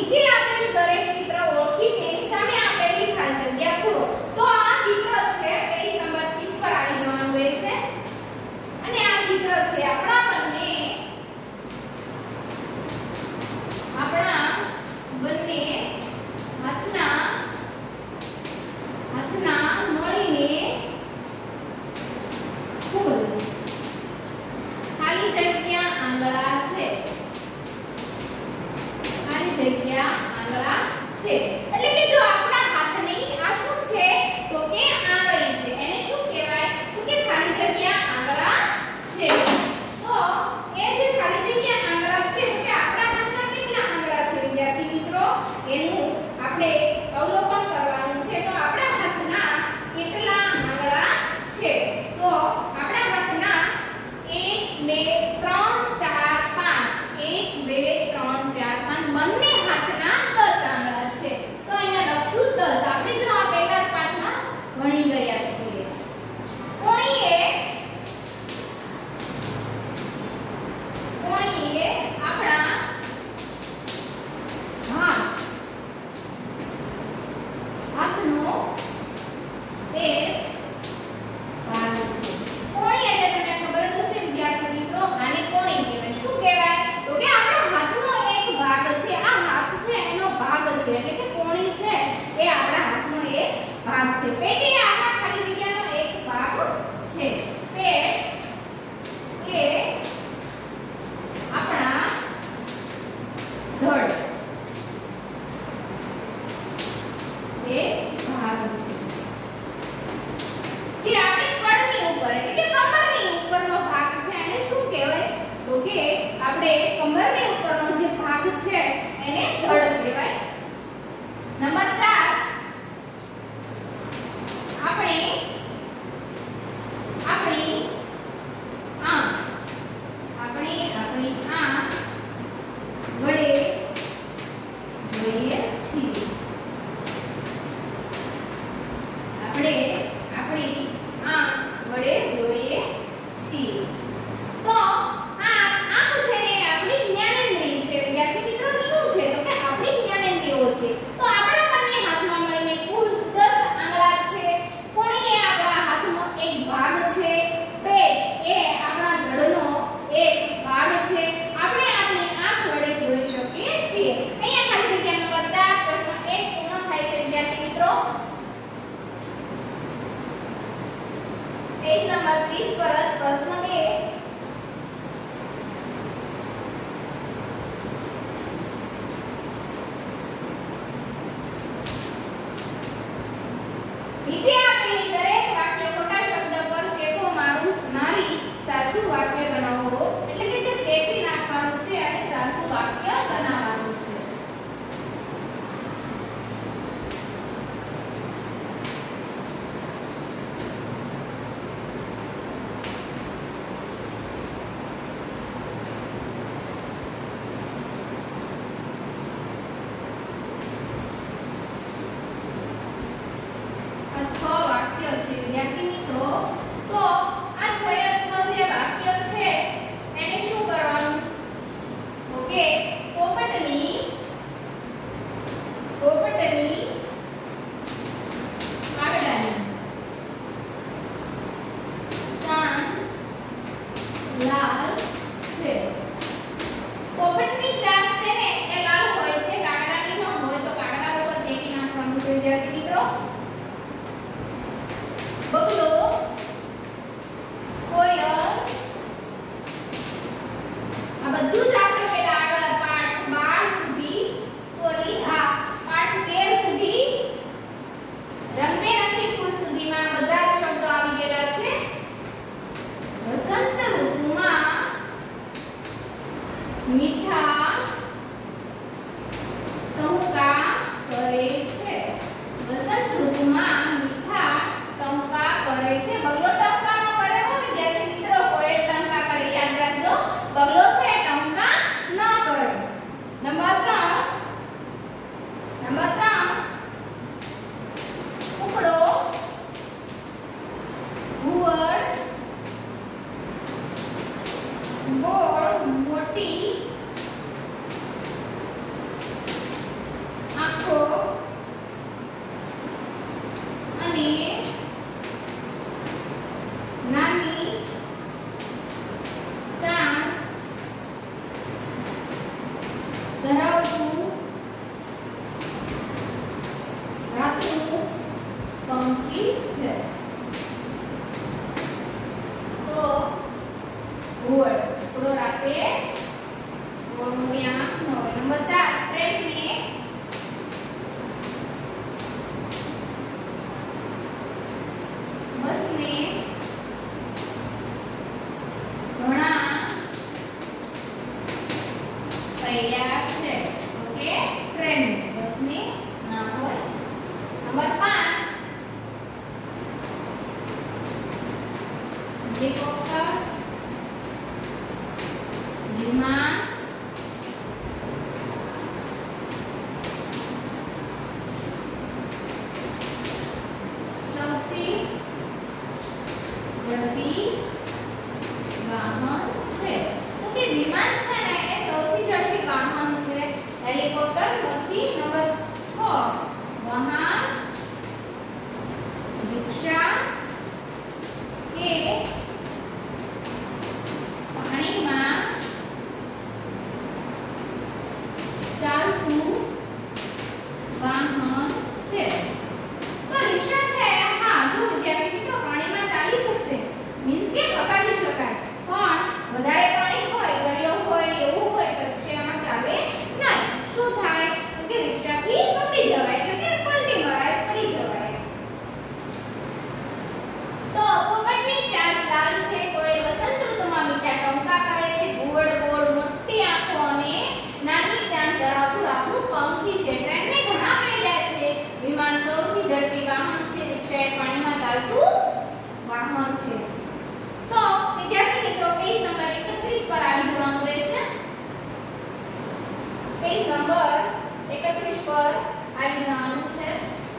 નીચે આપેલું દરેક ચિત્ર ઓળખી તેની સામે આપેલી ખાલી જગ્યા પૂરો. તો આ ચિત્ર છે પેજ નંબર 30 પર આવી જવાનું રહેશે અને આ ચિત્ર છે આપણા બંને હાથના મળીને કુલ ખાલી જગ્યા આંગળા છે. ખાલી જગ્યા આંગળા છે એટલે કે જો આપણા હાથની આ શું છે તો કે આંગળી છે. એને શું કહેવાય તો કે ખાલી જગ્યા આંગળા છે. તો એ જે ખાલી જગ્યા આંગળા છે તો કે આપણા હાથના કેટલા આંગળા છે વિદ્યાર્થી મિત્રો એનું આપણે અવલોકન કરવાનું છે. તો આપણા હાથના કેટલા આંગળા છે તો આપણા હાથના 1 2 3 4 5 1 2 3 4 5 બંને હાથના 10 આંગળા છે. તો અહીંયા લખશું 10. આપણે જો આ પહેલા જ પાઠમાં ભણી ગયા છીએ. કોણીએ આપણા હાથનો એક ભાગ છે. કોણી એટલે તમને ખબર જ હશે વિદ્યાર્થી મિત્રો આને કોણી કહેવાય. શું કહેવાય તો કે આપણા હાથનો એક ભાગ છે. આ હાથ છે એનો ભાગ છે એટલે કે કોણી છે એ આપણા હાથનો એક ભાગ છે. પેટ એ આપણા ખાલી જગ્યાનો એક ભાગ છે. પેટ એ આપણા ધડ એ ભાગ છે. જે આપણી કળની ઉપર એટલે કે કમરની ઉપરનો ભાગ છે એને શું કહેવાય તો કે આપણે કમરની ઉપરનો જે ભાગ છે એને ધડ કહેવાય. નંબર 4 આપણી આંખ વડે જોઈએ છીએ. આપણે આપણી આંખ વડે જોઈએ છીએ. તો આ આંખ છે ને આપણી જ્ઞાનેન્દ્રિય છે. વિદ્યાર્થી મિત્રો શું છે તો કે આપણી જ્ઞાનેન્દ્રિયો છે. તો આપણા બંને હાથમાં મળીને કુલ 10 આંગળા છે. કોણી એ આપણા હાથનો એક ભાગ છે. પેટ એ આપણા ધડનો એક ભાગ છે. આપણે આપણી આંખ વડે જોઈ શકીએ છીએ. અહીંયા ખાલી જગ્યા નંબર 4 પ્રશ્ન 1 પૂર્ણ થાય છે વિદ્યાર્થી મિત્રો. પેજ નંબર 30 પર પ્રશ્ન 2 નીચે આપેલી દરેક વાક્ય ખોટા શબ્દ પર ચેપો મારી સાચું વાક્ય બનાવો. એટલે કે જે ચેપી નાખવાનું છે અને સાચું વાક્ય બનાવવાનું છે. આ 6 વાક્ય છે વિદ્યાર્થી મિત્રો. તો આ 6 જે વાક્ય છે એને શું કરવાનું તો કે પોપટની આંગળાની કાન લાલ છે. પોપટની ચાંચ છે ને એ લાલ હોય છે. કાગડાની ન હોય તો કાગડા ઉપર ચેપી નાખવાનું છે વિદ્યાર્થી મિત્રો. બગલો, કોયલ, આ બધું જ આપણે પેલા આગળ પાઠ 12 સુધી પાઠ 13 સુધી રંગબેરંગી ફૂલ સુધીમાં બધા જ શબ્દો આવી ગયેલા છે. વસંત ઋતુમાં મીઠા ટહુકા કરે છે. વસંત ઋતુમાં મીઠા ટહુકા કરે છે. બગલો ટહુકા ન કરે હો વિદ્યાર્થી મિત્રો. કોયલ ટહુકા કરે. યાદ રાખજો બગલો છે ટહુકા ન કરે. નંબર 3 કુકડો, ઘુવડ, ગોળ મોટી ધરાવતું રાતનું પંખી છે. તો ઘુવડ થોડો રાતે ઘોડની આંખ ન હોય. નંબર 4 ટ્રેનને બસને ઘણા પૈડા છે. ઓકે, ટ્રેન બસની ના હોય. નંબર 5 હેલિકોપ્ટર વિમાન સૌથી ઝડપી વાહન છે. તો કે વિમાન છે ને એ સૌથી ઝડપી વાહન છે. હેલિકોપ્ટર નથી. નંબર 6 વાહન રિક્ષા કે પાણીમાં ચાલતું વાહન છે. તો રિક્ષા છે, હા જો વિદ્યાર્થી મિત્રો પાણીમાં ચાલી શકશે, મીન્સ કે પકડી શકાય, પણ વધારે પાણી હોય, દરિયો હોય, એવું હોય તો રિક્ષામાં ચાલે નહીં. શું થાય તો કે રિક્ષાથી પકડી જવાય, એટલે કે પલટી મરાય, પડી જવાય. તો પોપટની ચાંચ લાલ છે, કોયલ વસંત ઋતુમાં મીઠા ટંકા કરે છે, ઘુવડ ગોળ મોટી આંખો અને નાની ચાંચ ધરાવતું રાતનું પંખી છે, ટ્રેનને ઘણા પૈડા છે, વિમાન સૌથી ઝડપી વાહન છે, રિક્ષા એ પાણીમાં ચાલતું વાહન છે. તો વિદ્યાર્થી મિત્રો પેજ નંબર 31 પર આવી જવાનું રહેશે. પેજ નંબર 31 પર આવી જવાનું છે.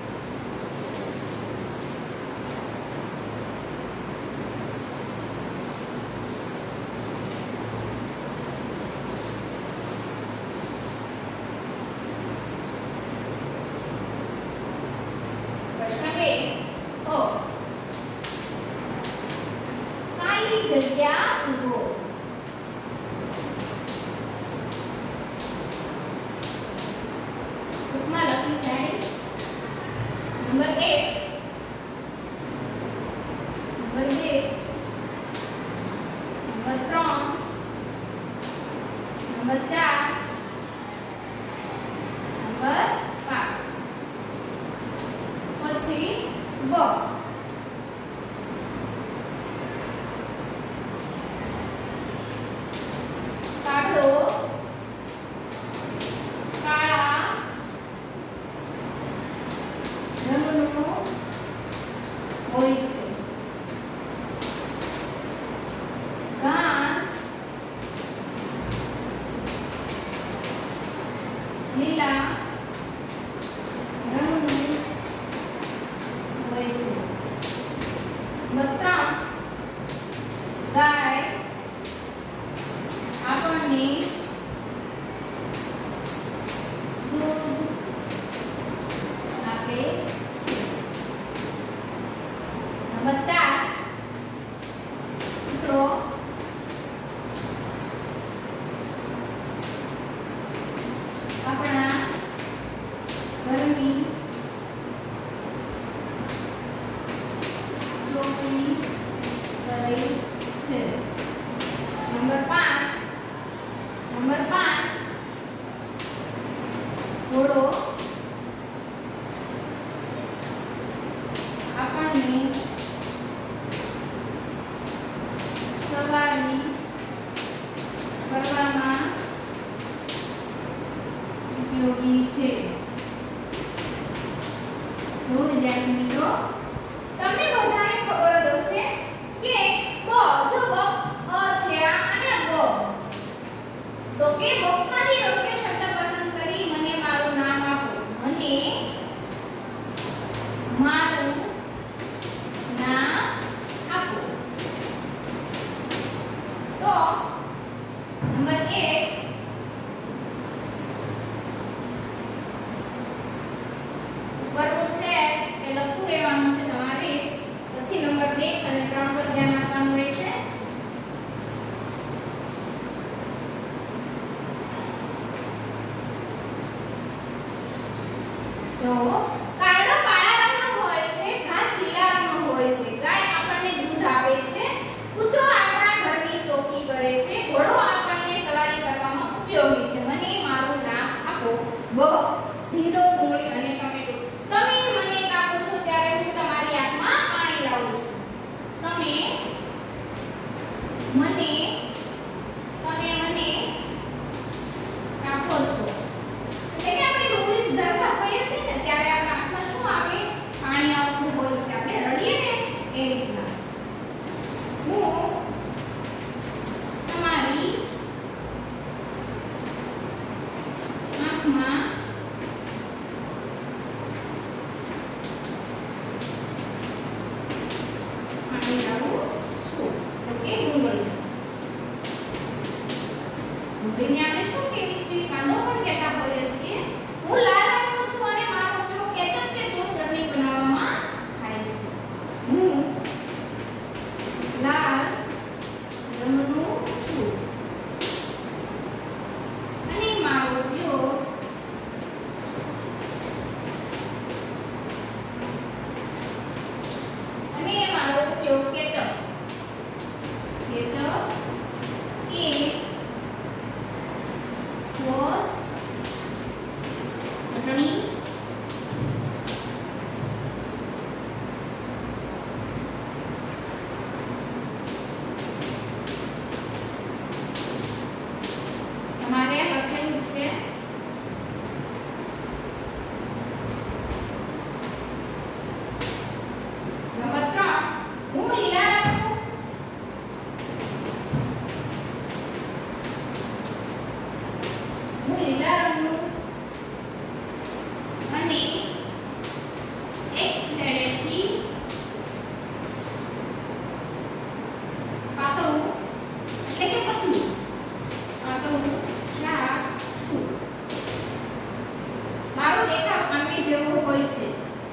ખાલી જગ્યા ઉભો. બુકમાં લખી જાય. નંબર 1, નંબર 2, નંબર 3, નંબર 4, નંબર 5. પછી બ. કાગડો કાળા રંગનો હોય છે. ઘાસ લીલા રંગનું હોય છે. નંબર 3 ગાય આપણને દૂધ આપે છે. નંબર 4 મિત્રો આપણા ઘરની ચોકી કરે છે. નંબર 5 ઘોડો આપણને સવારી કરવામાં ઉપયોગી છે. જો વિદ્યાર્થી મિત્રો તમને બધાને ખબર જ હશે કે બ, જો બ અ છે અને બ, તો કે બોક્સમાંથી યોગ્ય શબ્દ પસંદ કરી મને મારું નામ આપો. મને મારું નામ આપો. તો નંબર 1 ઉપરનું છે એ લખતું રહેવાનું જો કાયડો કાળા રંગનો હોય છે, ઘાસ લીલા રંગનો હોય છે, ગાય આપણને દૂધ આપે છે, કૂતરો આપણા ઘરની ચોકી કરે છે, ઘોડો આપણને સવારી કરવામાં ઉપયોગી છે. મને મારું નામ આપો. બ ભીંડો, ડુંગળી અને ટમેટો. તમે મને કાપો છો ત્યારે હું તમારી આંખમાં પાણી લાવું છું. તમે મને કાપો છો એટલે કે આપણે ડુંગળી સુધારતા હોઈએ છીએ ને ત્યારે આપણા આંખમાં શું આવે? પાણી આવતું હોય છે. આપણે રડીએ ને એ રીતના. હું તમારી આંખમાં પાણી લાવું છું. ઓકે, ડુંગળીને આપણે શું કહીએ છીએ? કાંદો પણ કહેતા હોઈએ છીએ. હું લાલ રંગનો છું અને મારો ઉપયોગ કેચઅપ કે સોસ ચટણી બનાવવામાં થાય છે. હું લાલ રંગનો છું અને મારો ઉપયોગ કેચઅપ કે સોસ ચટણી તમારે લખેલું છે. નંબર 3 હું લીલા રંગનું અને એક છેડેથી પાતળું એટલે કે પતલું શાક છું. મારો દેખાવ આંબી જેવો હોય છે.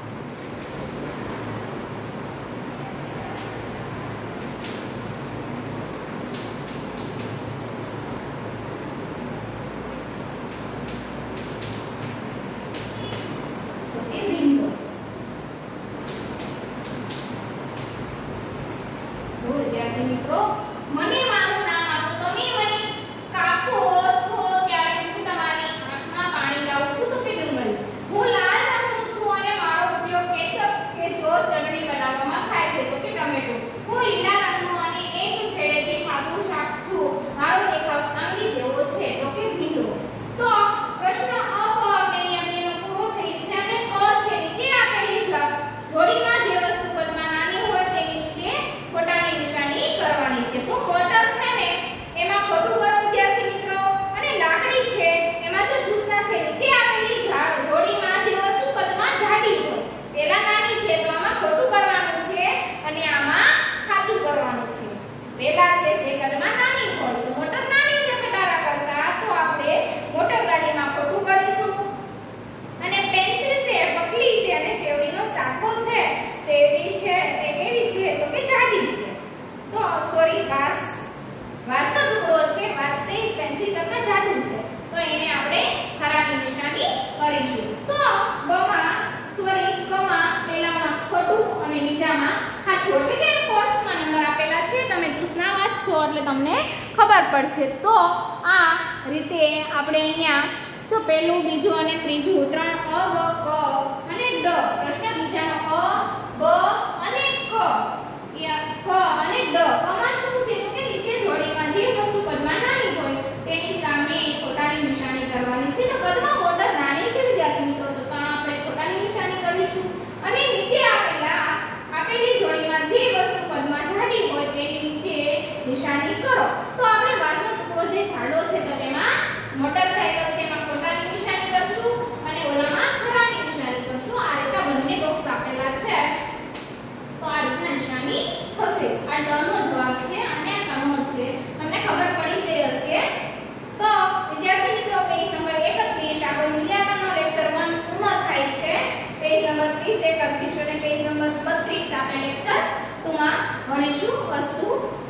વિદ્યાર્થી મિત્રો, મને મારું નામ આપો. તમે મને કાપો છો ત્યારે હું તમારી આંખમાં પાણી લાવું છું. તો કે ડુંગળી. હું લાલ રંગનો છું અને મારો ઉપયોગ કેચઅપ કે સોસ ચટણી બનાવવામાં થાય છે. તો કે ટમેટો. હું લીલા રંગનો અને એક છેડેથી પાતળું શાક છું. મારો દેખાવ આંગળી જેવો છે. તો કે ભીંડો. તો પ્રશ્ન અ આપણે અહીંયા પૂરો થઈ છે અને ક છે નીચે આપેલી જોડીમાં જે વસ્તુ કદમાં નાની હોય તેની નીચે ખોટાની નિશાની કરવાની છે. તો મોટર છે ને એમાં ખોટું કરો વિદ્યાર્થી મિત્રો, અને લાકડી છે એમાં જો જૂસના છે નીચે આપેલી જોડીમાં જે વસ્તુ કદમાં જાડી હોય પેલા નાની છે તો આમાં ખોટું કરવાનું છે અને આમાં સાચું કરવાનું છે. પેલા છે જે કદમાં નાની હોય તો મોટર નાની છે ખટારા કરતા, તો આપણે મોટર ગાડીમાં ખોટું કરીશું. અને પેન્સિલ છે પકલી છે અને શેવડીનો સાકો છે, શેવડી છે એ કેવી છે? તો કે જાડી છે. તો સોરી વાસનો ટુકડો છે, વાસ છે પેન્સિલ કરતા જાડું છે, તો એને આપણે ખરાની નિશાની કરીશું. તો બમાં કમાં પહેલામાં ખોટું અને બીજામાં સાચું, એટલે કે કોર્સમાં નંબર આપેલા છે. તમે ટ્યુશના વાંચો એટલે તમને ખબર પડશે. તો આ રીતે આપણે અહીંયા જો પહેલું, બીજું અને ત્રીજું 3 અ, બ, ક અને ડ. પ્રશ્ન બીજાનો અ, બ અને ક અને ડ. કમાં શું છે? તો કે નીચે જોડીમાં જે વસ્તુ કદમાં નાની હોય તેની સામે ખોટાની નિશાની કરવાની છે. તો કદમાં મોટર નાની છે વિદ્યાર્થી મિત્રો, તો આપણે ખોટાની નિશાની કરીશું. અને નીચે આપેલી જોડીમાં જે વસ્તુ કદમાં જાડી હોય તેની નીચે નિશાની કરો. તો આપણે વાસનો ટુકડો જે જાડો છે તો તેમાં મોટર સાયકલ છે એમાં ખોટાની નિશાની કરશું અને ઓલામાં ખરાની નિશાની કરશું. આ રીતે બંને બોક્સ આપેલા છે તો આ રીતે નિશાની થશે. આ ડ નો જવાબ છે અને આ ક નો છે. તમને ખબર પડી ગઈ હશે. તો વિદ્યાર્થી મિત્રો, પેજ નંબર 31 આપણો મૂલ્યાંકનનો લેક્ચર 1 પૂર્ણ થાય છે. પેજ નંબર 30 એક અભ્યાસ અને પેજ નંબર 32 આપણે લેક્ચર 2 માં ભણીશું વસ્તુ